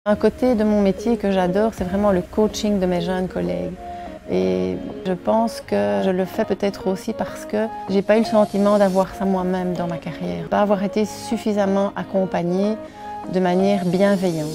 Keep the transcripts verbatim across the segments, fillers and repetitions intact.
Un côté de mon métier que j'adore, c'est vraiment le coaching de mes jeunes collègues. Et je pense que je le fais peut-être aussi parce que j'ai pas eu le sentiment d'avoir ça moi-même dans ma carrière, pas avoir été suffisamment accompagnée de manière bienveillante.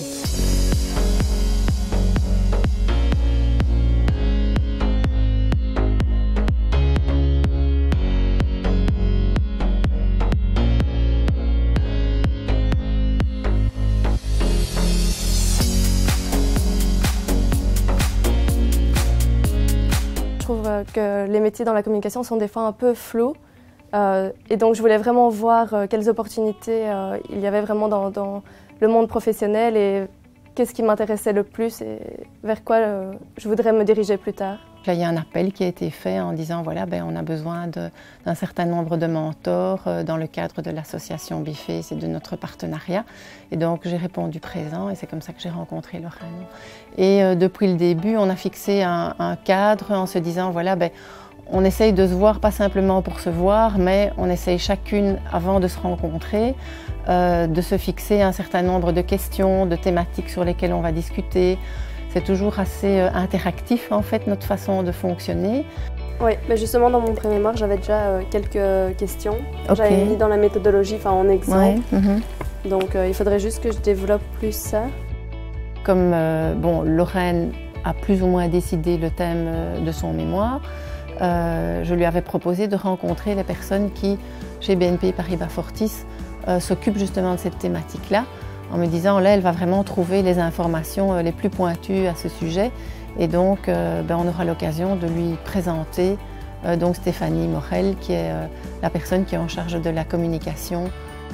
Je trouve que les métiers dans la communication sont des fois un peu flous euh, et donc je voulais vraiment voir euh, quelles opportunités euh, il y avait vraiment dans, dans le monde professionnel et qu'est-ce qui m'intéressait le plus et vers quoi euh, je voudrais me diriger plus tard. Là, il y a un appel qui a été fait en disant voilà, ben, on a besoin d'un certain nombre de mentors euh, dans le cadre de l'association Biface et de notre partenariat. Et donc j'ai répondu présent et c'est comme ça que j'ai rencontré Lorraine. Et euh, depuis le début, on a fixé un, un cadre en se disant voilà, ben, on essaye de se voir pas simplement pour se voir, mais on essaye chacune, avant de se rencontrer, euh, de se fixer un certain nombre de questions, de thématiques sur lesquelles on va discuter. C'est toujours assez interactif en fait notre façon de fonctionner. Oui, mais justement dans mon pré-mémoire j'avais déjà euh, quelques questions. Okay. J'avais mis dans la méthodologie, enfin en exemple. Ouais, mm-hmm. Donc euh, il faudrait juste que je développe plus ça. Comme euh, bon, Lorraine a plus ou moins décidé le thème de son mémoire, euh, je lui avais proposé de rencontrer les personnes qui, chez B N P Paribas Fortis, euh, s'occupent justement de cette thématique-là, en me disant là, elle va vraiment trouver les informations les plus pointues à ce sujet. Et donc, euh, ben, on aura l'occasion de lui présenter euh, donc Stéphanie Morel, qui est euh, la personne qui est en charge de la communication.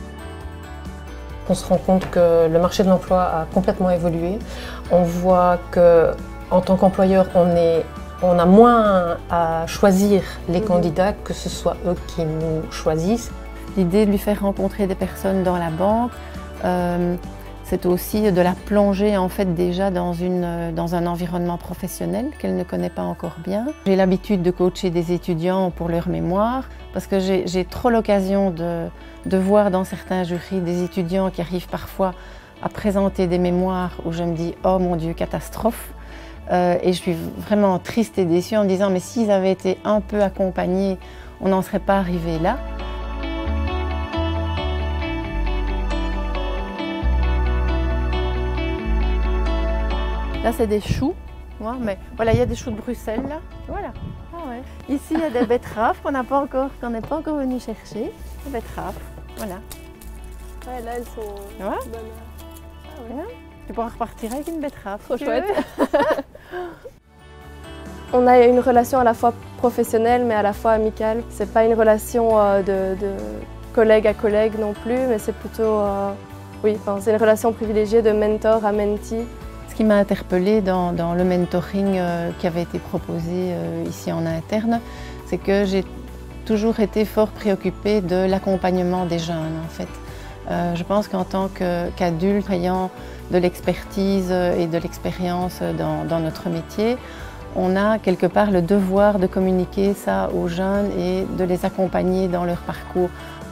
On se rend compte que le marché de l'emploi a complètement évolué. On voit qu'en tant qu'employeur, on, on a moins à choisir les candidats, que ce soit eux qui nous choisissent. L'idée de lui faire rencontrer des personnes dans la banque, Euh, c'est aussi de la plonger en fait déjà dans, une, dans un environnement professionnel qu'elle ne connaît pas encore bien. J'ai l'habitude de coacher des étudiants pour leur mémoire parce que j'ai trop l'occasion de, de voir dans certains jurys des étudiants qui arrivent parfois à présenter des mémoires où je me dis « oh mon Dieu, catastrophe !» euh, et je suis vraiment triste et déçue en me disant « mais s'ils avaient été un peu accompagnés, on n'en serait pas arrivé là ». Là, c'est des choux, mais voilà, il y a des choux de Bruxelles, là. Voilà. Ah ouais. Ici, il y a des betteraves qu'on n'a pas encore, qu'on n'est pas encore venu chercher. Des betteraves, voilà. Ouais, là, elles sont ouais. bonnes. Ah ouais. Ouais. Tu pourras repartir avec une betterave. Trop chouette. On a une relation à la fois professionnelle, mais à la fois amicale. C'est pas une relation euh, de, de collègue à collègue non plus, mais c'est plutôt, euh, oui, enfin, c'est une relation privilégiée de mentor à mentee. Ce qui m'a interpellée dans, dans le mentoring euh, qui avait été proposé euh, ici en interne, c'est que j'ai toujours été fort préoccupée de l'accompagnement des jeunes en fait. Euh, je pense qu'en tant qu'adulte ayant de l'expertise et de l'expérience dans, dans notre métier, on a quelque part le devoir de communiquer ça aux jeunes et de les accompagner dans leur parcours.